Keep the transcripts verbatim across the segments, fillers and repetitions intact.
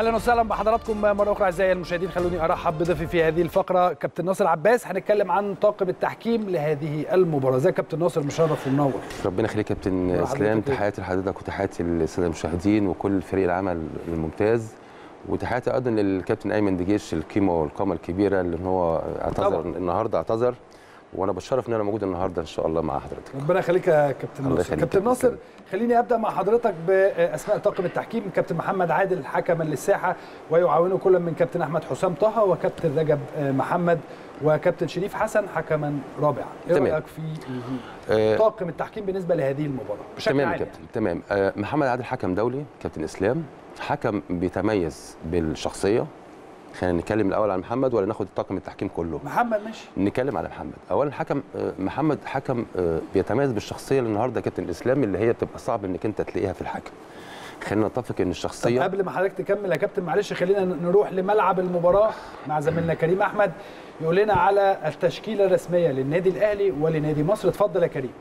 اهلا وسهلا بحضراتكم مره اخرى اعزائي المشاهدين. خلوني ارحب بضيفي في هذه الفقره كابتن ناصر عباس. هنتكلم عن طاقم التحكيم لهذه المباراه. ازيك كابتن ناصر؟ مشرف ومنور. ربنا يخليك كابتن اسلام. تحياتي لحضرتك وتحياتي للساده المشاهدين وكل فريق العمل الممتاز، وتحياتي ايضا للكابتن ايمن دجيش القيمه والقامه الكبيره اللي هو اعتذر النهارده اعتذر وانا بتشرف ان انا موجود النهارده ان شاء الله مع حضرتك. ربنا يخليك يا كابتن ناصر. كابتن ناصر خليني ابدا مع حضرتك باسماء طاقم التحكيم. كابتن محمد عادل حكما للساحه، ويعاونه كل من كابتن احمد حسام طه وكابتن رجب محمد وكابتن شريف حسن حكما رابعا. ايه رايك في طاقم التحكيم بالنسبه لهذه المباراه بشكل تمام عام؟ كابتن تمام. آه محمد عادل حكم دولي، كابتن اسلام حكم بيتميز بالشخصيه. خلينا نتكلم الاول عن محمد ولا ناخد طاقم التحكيم كله؟ محمد ماشي. نتكلم على محمد. اولا حكم محمد حكم بيتميز بالشخصيه اللي النهارده كابتن الاسلام اللي هي بتبقى صعب انك انت تلاقيها في الحكم. خلينا نتفق ان الشخصيه. طب قبل ما حضرتك تكمل يا كابتن معلش خلينا نروح لملعب المباراه مع زميلنا كريم احمد يقول لنا على التشكيله الرسميه للنادي الاهلي ولنادي مصر. اتفضل يا كريم.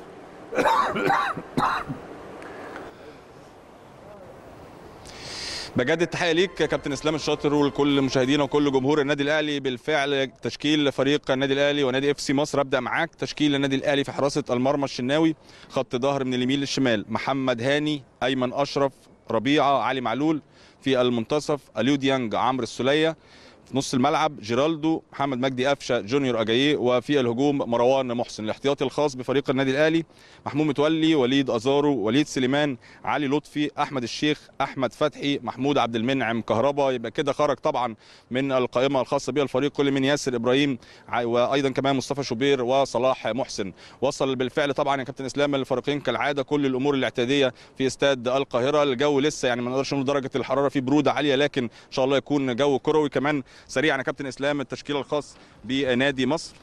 بجد التحيه ليك يا كابتن اسلام الشاطر ولكل مشاهدينا وكل جمهور النادي الاهلي. بالفعل تشكيل فريق النادي الاهلي ونادي اف سي مصر. ابدا معاك تشكيل النادي الاهلي في حراسه المرمى الشناوي، خط ظهر من اليمين للشمال محمد هاني، ايمن اشرف، ربيعه، علي معلول. في المنتصف اليو ديانج، عمرو السوليه. في نص الملعب جيرالدو، محمد مجدي قفشه، جونيور اجاييه. وفي الهجوم مروان محسن. الاحتياطي الخاص بفريق النادي الاهلي محمود متولي، وليد ازارو، وليد سليمان، علي لطفي، احمد الشيخ، احمد فتحي، محمود عبد المنعم كهربا. يبقى كده خرج طبعا من القائمه الخاصه بها الفريق كل من ياسر ابراهيم وايضا كمان مصطفى شوبير وصلاح محسن. وصل بالفعل طبعا يا كابتن اسلام الفريقين كالعاده كل الامور الاعتياديه في استاد القاهره. الجو لسه يعني ما نقدرش نقول درجه الحراره فيه بروده عاليه، لكن ان شاء الله يكون جو كروي. كمان سريعا يا كابتن اسلام التشكيل الخاص بنادي مصر.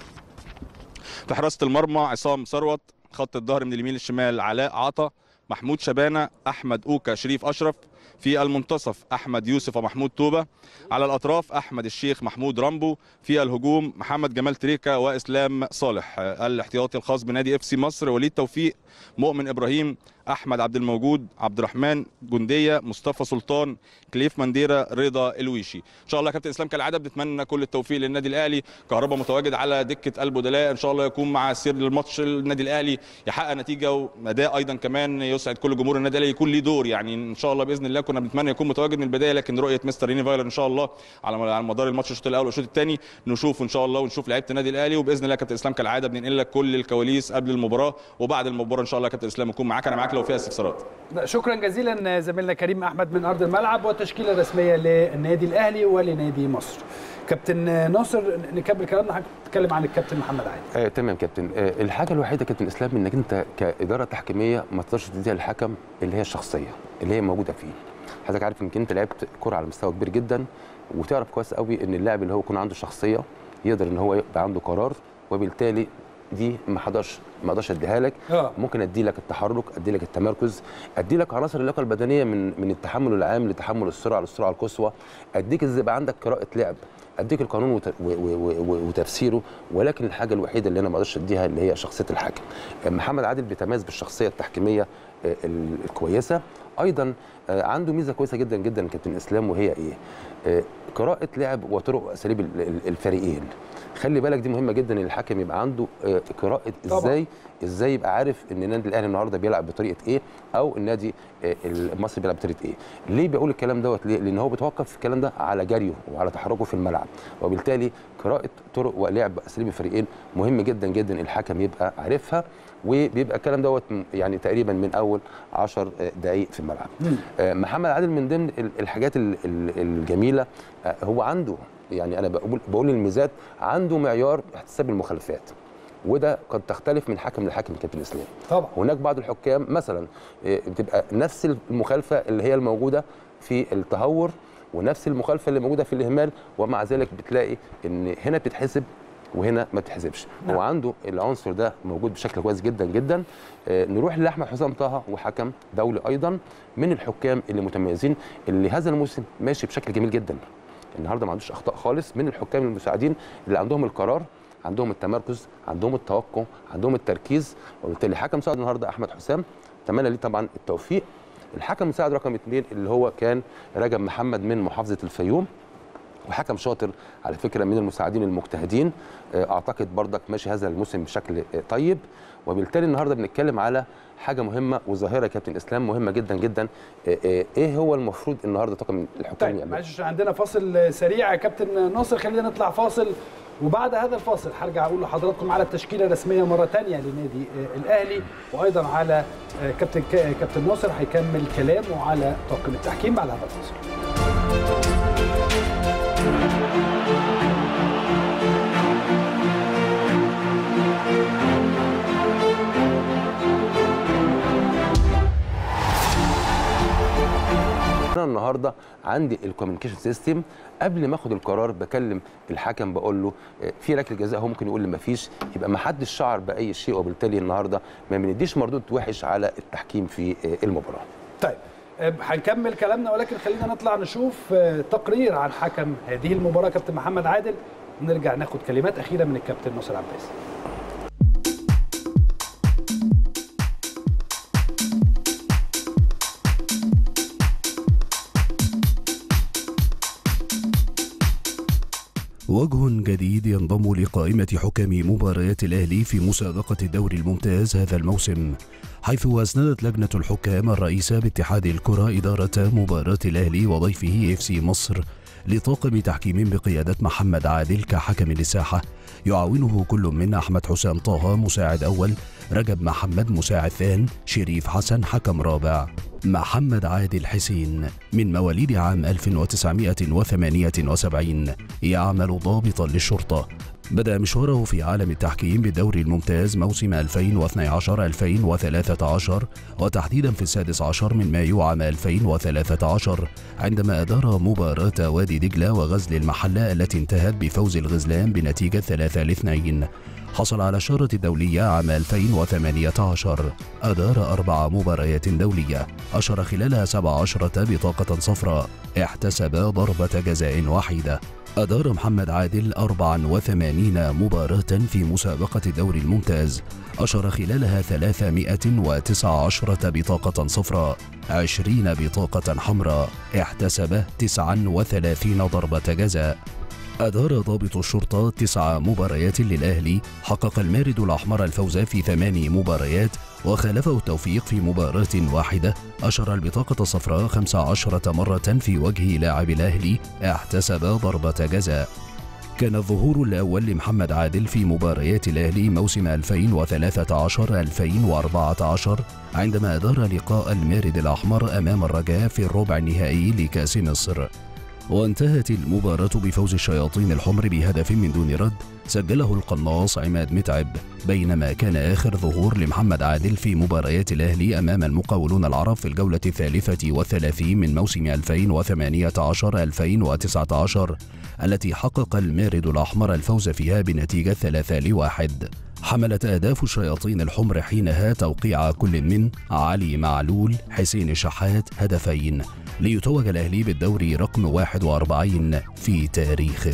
في حراسه المرمى عصام ثروت، خط الظهر من اليمين للشمال علاء عطا، محمود شبانه، احمد اوكا، شريف اشرف. في المنتصف احمد يوسف ومحمود توبه. على الاطراف احمد الشيخ، محمود رامبو. في الهجوم محمد جمال تريكا واسلام صالح. الاحتياطي الخاص بنادي اف سي مصر وليد توفيق، مؤمن ابراهيم، احمد عبد الموجود، عبد الرحمن جنديه، مصطفى سلطان، كليف منديرا، رضا الويشي. ان شاء الله يا كابتن اسلام كالعاده بنتمنى كل التوفيق للنادي الاهلي. كهربا متواجد على دكه البدلاء، ان شاء الله يكون مع سير الماتش النادي الاهلي يحقق نتيجه واداء ايضا كمان يسعد كل جمهور النادي الاهلي، يكون ليه دور يعني ان شاء الله باذن الله. كنا بنتمنى يكون متواجد من البدايه، لكن رؤيه مستر ريني فايلر ان شاء الله على مدار الماتش الشوط الاول والشوط الثاني نشوف ان شاء الله ونشوف لعيبه النادي الاهلي. وباذن الله يا كابتن اسلام كالعاده بننقل لك كل الكواليس قبل المباراه وبعد المباراه ان شاء الله يا كابتن اسلام نكون معاك. انا معاك لو فيها استفسارات. شكرا جزيلا زميلنا كريم احمد من ارض الملعب والتشكيله الرسميه للنادي الاهلي ولنادي مصر. كابتن ناصر نكمل كلامنا، هنتكلم عن الكابتن محمد عادل. آه تمام كابتن. آه الحاجه الوحيده كابتن اسلام انك انت كاداره تحكيميه ما تقدرش تديها للحكم اللي هي الشخصيه اللي هي موجوده فيه. حضرتك عارف انك انت لعبت كره على مستوى كبير جدا وتعرف كويس قوي ان اللاعب اللي هو يكون عنده شخصيه يقدر ان هو يبقى عنده قرار، وبالتالي دي ما حضرش ما اقدرش اديها لك. آه. ممكن ادي لك التحرك، ادي لك التمركز، ادي لك عناصر اللياقه البدنيه من من التحمل العام لتحمل السرعه للسرعه القصوى، اديك ازاي يبقى عندك قراءه لعب، اديك القانون وتفسيره. ولكن الحاجه الوحيده اللي انا ما اقدرش اديها اللي هي شخصيه الحكم. محمد عادل بيتميز بالشخصيه التحكيميه الكويسه. ايضا عنده ميزه كويسه جدا جدا كابتن اسلام، وهي ايه؟ قراءه لعب وطرق واساليب الفريقين. خلي بالك دي مهمه جدا ان الحكم يبقى عنده قراءه ازاي ازاي يبقى عارف ان النادي الاهلي النهارده بيلعب بطريقه ايه او النادي المصري بيلعب بطريقه ايه. ليه بقول الكلام دوت؟ ليه؟ لان هو بيتوقف الكلام ده على جريه وعلى تحركه في الملعب، وبالتالي قراءه طرق ولعب اساليب الفريقين مهم جدا جدا الحكم يبقى عارفها، وبيبقى الكلام دوت يعني تقريبا من اول عشر دقائق في الملعب. محمد عادل من ضمن الحاجات الجميله هو عنده، يعني انا بقول بقول الميزات، عنده معيار احتساب المخالفات، وده قد تختلف من حكم لحكم كابتن اسلام. طبعا هناك بعض الحكام مثلا بتبقى نفس المخالفه اللي هي الموجوده في التهور ونفس المخالفه اللي موجوده في الاهمال، ومع ذلك بتلاقي ان هنا بتتحسب وهنا ما بتحسبش. نعم. هو عنده العنصر ده موجود بشكل كويس جدا جدا. آه نروح لاحمد حسام طه، وحكم دولي ايضا من الحكام اللي متميزين اللي هذا الموسم ماشي بشكل جميل جدا. النهارده ما عندوش اخطاء خالص، من الحكام المساعدين اللي عندهم القرار، عندهم التمركز، عندهم التوقع، عندهم التركيز. وبالتالي حكم مساعد النهارده احمد حسام، اتمنى ليه طبعا التوفيق. الحكم المساعد رقم اثنين اللي هو كان رجب محمد من محافظه الفيوم، وحكم شاطر على فكره من المساعدين المجتهدين، اعتقد برضك ماشي هذا الموسم بشكل طيب. وبالتالي النهارده بنتكلم على حاجه مهمه وظاهره يا كابتن اسلام مهمه جدا جدا. ايه هو المفروض النهارده طاقم الحكام يعمل؟ طيب معلش عندنا فاصل سريع يا كابتن ناصر، خلينا نطلع فاصل، وبعد هذا الفاصل هرجع اقول لحضراتكم على التشكيله الرسميه مره ثانيه لنادي الاهلي، وايضا على كابتن كابتن ناصر هيكمل كلامه على طاقم التحكيم بعد هذا الفاصل. النهارده عندي الكوميونيكيشن سيستم، قبل ما اخد القرار بكلم الحكم بقول له في ركله جزاء، هو ممكن يقول لي ما فيش، يبقى ما حدش شعر باي شيء، وبالتالي النهارده ما بنديش مردود وحش على التحكيم في المباراه. طيب هنكمل كلامنا، ولكن خلينا نطلع نشوف تقرير عن حكم هذه المباراه كابتن محمد عادل، ونرجع ناخد كلمات اخيره من الكابتن ناصر عباس. وجه جديد ينضم لقائمة حكام مباريات الأهلي في مسابقة الدوري الممتاز هذا الموسم، حيث أسندت لجنة الحكام الرئيسة باتحاد الكرة إدارة مباراة الأهلي وضيفه إف سي مصر لطاقم تحكيم بقيادة محمد عادل كحكم للساحة، يعاونه كل من أحمد حسام طه مساعد أول، رجب محمد مساعد ثان، شريف حسن حكم رابع. محمد عادل حسين من مواليد عام ألف وتسعمائة وثمانية وسبعين، يعمل ضابطا للشرطة. بدأ مشواره في عالم التحكيم بالدوري الممتاز موسم ألفين واثني عشر ألفين وثلاثة عشر، وتحديدا في السادس عشر من مايو عام ألفين وثلاثة عشر، عندما أدار مباراة وادي دجلة وغزل المحلة التي انتهت بفوز الغزلان بنتيجة ثلاثة لاثنين. حصل على الشارة الدولية عام ألفين وثمانية عشر، أدار أربع مباريات دولية، أشر خلالها سبع عشرة بطاقة صفراء، احتسب ضربة جزاء واحدة. أدار محمد عادل أربع وثمانين مباراة في مسابقة الدوري الممتاز، أشر خلالها ثلاثمائة وتسعة عشر بطاقة صفراء، عشرين بطاقة حمراء، احتسب تسعة وثلاثين ضربة جزاء. أدار ضابط الشرطة تسع مباريات للأهلي، حقق المارد الأحمر الفوز في ثمان مباريات، وخالفه التوفيق في مباراة واحدة، أشر البطاقة الصفراء خمس عشرة مرة في وجه لاعب الأهلي، احتسب ضربة جزاء. كان الظهور الأول لمحمد عادل في مباريات الأهلي موسم ألفين وثلاثة عشر ألفين وأربعة عشر، عندما أدار لقاء المارد الأحمر أمام الرجاء في الربع النهائي لكأس مصر، وانتهت المباراة بفوز الشياطين الحمر بهدف من دون رد سجله القناص عماد متعب، بينما كان آخر ظهور لمحمد عادل في مباريات الأهلي أمام المقاولون العرب في الجولة الثالثة والثلاثين من موسم ألفين وثمانية عشر ألفين وتسعة عشر، التي حقق المارد الأحمر الفوز فيها بنتيجة ثلاثة لواحد. حملت أهداف الشياطين الحمر حينها توقيع كل من علي معلول حسين الشحات هدفين، ليتوج الأهلي بالدوري رقم واحد وأربعين في تاريخه.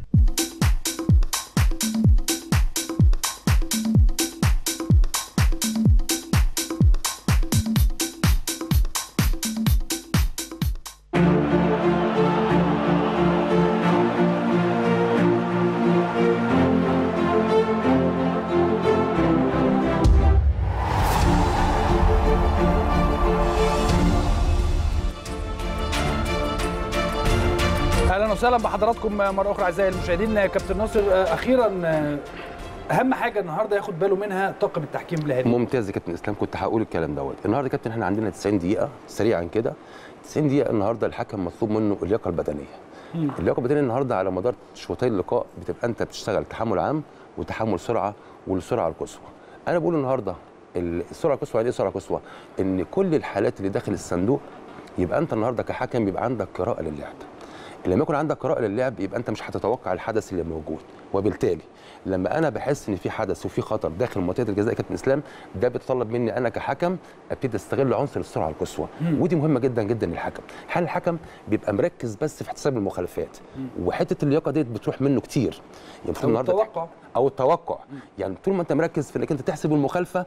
اهلا بحضراتكم مره اخرى اعزائي المشاهدين. كابتن ناصر، اخيرا اهم حاجه النهارده ياخد باله منها طاقم التحكيم لهذه. ممتاز يا كابتن اسلام، كنت هقول الكلام دوت. النهارده يا كابتن احنا عندنا تسعين دقيقه سريعا كده، تسعين دقيقه النهارده الحكم مطلوب منه اللياقه البدنيه. مم. اللياقه البدنيه النهارده على مدار شوطي اللقاء بتبقى انت بتشتغل تحمل عام وتحمل سرعه والسرعه القصوى. انا بقول النهارده السرعه القصوى يعني ايه سرعه قصوى؟ ان كل الحالات اللي داخل الصندوق يبقى انت النهارده كحكم يبقى عندك قراءه للعب. لما يكون عندك قراءه للعب يبقى انت مش هتتوقع الحدث اللي موجود، وبالتالي لما انا بحس ان في حدث وفي خطر داخل منطقه الجزاء يا كابتن اسلام، ده بيتطلب مني انا كحكم ابتدي استغل عنصر السرعه القصوى، ودي مهمه جدا جدا للحكم. هل الحكم بيبقى مركز بس في احتساب المخالفات، وحته اللياقه ديت بتروح منه كتير، يعني او التوقع او التوقع مم. يعني طول ما انت مركز في انك انت تحسب المخالفه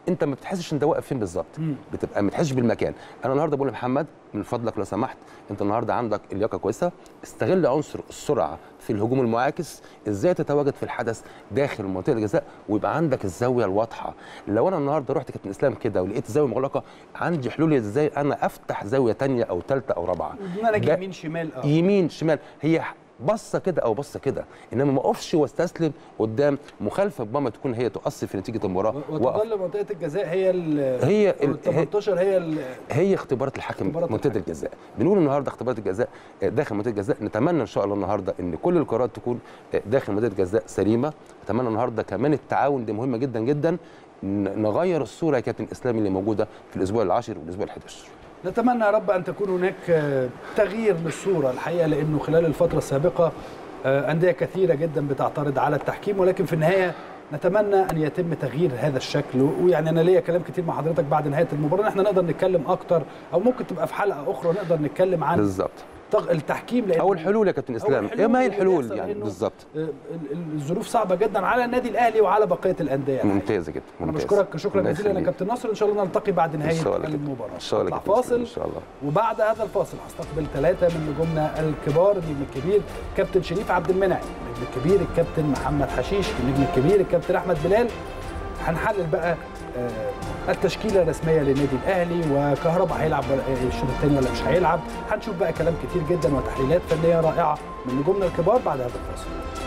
انت ما بتحسش انت واقف فين بالظبط، بتبقى ما بتحسش بالمكان. انا النهارده بقول لمحمد من فضلك لو سمحت، انت النهارده عندك اللياقه كويسه، استغل عنصر السرعه في الهجوم المعاكس، ازاي تتواجد في الحدث داخل منطقه الجزاء ويبقى عندك الزاويه الواضحه. لو انا النهارده رحت كابتن اسلام كده ولقيت زاويه مغلقه، عندي حلول ازاي انا افتح زاويه ثانيه او ثالثه او رابعه. انا اجي يمين شمال اه يمين شمال، هي بصه كده او بصه كده، انما ما اقفش واستسلم قدام مخالفه ربما تكون هي تؤثر في نتيجه المباراه. وتظل منطقه الجزاء هي ال هي ال تمنتاشر هي ال هي اختبارات الحكم منطقه الجزاء. بنقول النهارده اختبارات الجزاء داخل منطقه الجزاء، نتمنى ان شاء الله النهارده ان كل القرارات تكون داخل منطقه الجزاء سليمه. نتمنى النهارده كمان التعاون، دي مهمه جدا جدا، نغير الصوره يا كابتن اسلام اللي موجوده في الاسبوع العاشر والاسبوع الحادي. نتمنى يا رب ان تكون هناك تغيير للصوره الحقيقه، لانه خلال الفتره السابقه انديه كثيره جدا بتعترض على التحكيم، ولكن في النهايه نتمنى ان يتم تغيير هذا الشكل. ويعني انا ليا كلام كتير مع حضرتك بعد نهايه المباراه ان احنا نقدر نتكلم اكتر، او ممكن تبقى في حلقه اخرى نقدر نتكلم عن بالظبط التحكيم او الحلول يا كابتن اسلام. ايه ما هي الحلول يعني بالظبط؟ الظروف صعبه جدا على النادي الاهلي وعلى بقيه الانديه. ممتازه جدا. انا بشكرك شكرا جزيلا يا كابتن ناصر، ان شاء الله نلتقي بعد نهايه المباراه. ان شاء الله فاصل ان شاء الله، وبعد هذا الفاصل هستقبل ثلاثه من نجومنا الكبار، النجم الكبير كابتن شريف عبد المنعم، النجم الكبير الكابتن محمد حشيش، النجم الكبير الكابتن احمد بلال. هنحلل بقى التشكيله الرسميه للنادي الاهلي، وكهربا هيلعب الشوط الثاني ولا مش هيلعب. هنشوف بقى كلام كتير جدا وتحليلات فنيه رائعه من نجومنا الكبار بعد هذا الفاصل.